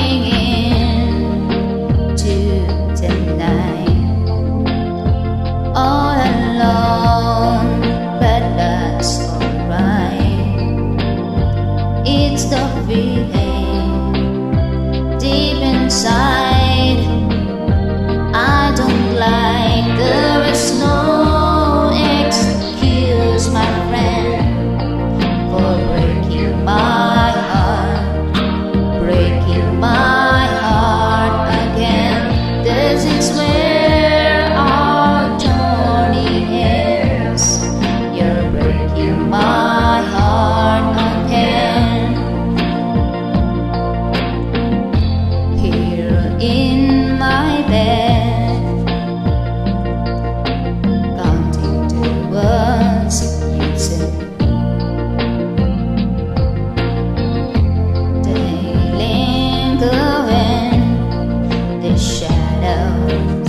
coming into the night, all alone, but that's alright. It's the feeling deep inside. I don't like, there is no excuse, my friend, for breaking my heart, breaking my heart again. This is where our journey ends. You're breaking my heart again. Here in my bed, counting the words you said, they linger in the shadows.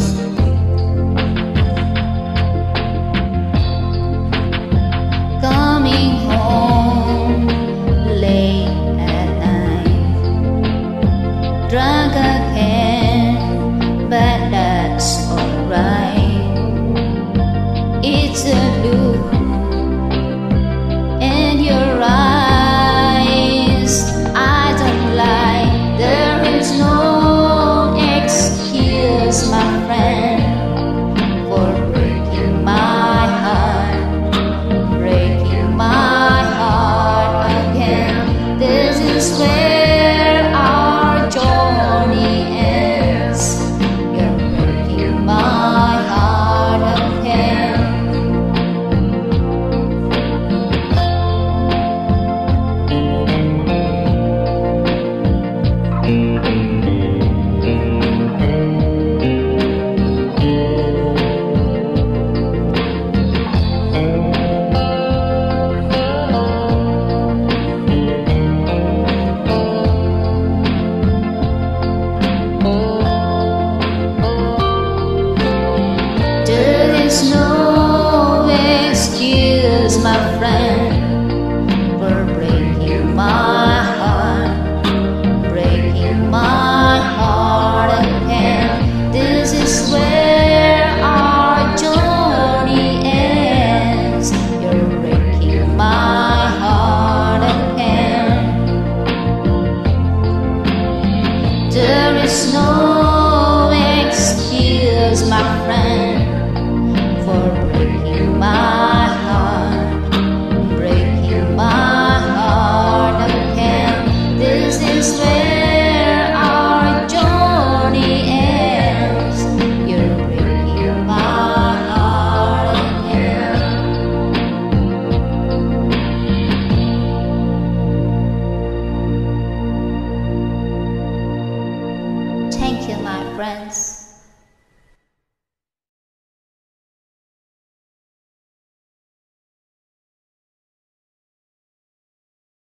Coming home late at night, drunk again, but that's alright. It's a look in your eyes. I don't like, there is no excuse, my friend, for breaking my heart, breaking my heart again. This is where our journey ends. You're breaking my heart again. There is no excuse, my friend, for breaking my heart, breaking my heart again. This is where our journey ends. You're breaking my heart again. There is no excuse, my friend, for breaking my heart, breaking my heart again. This is where our journey ends. You're breaking my heart again. Thank you, my friends.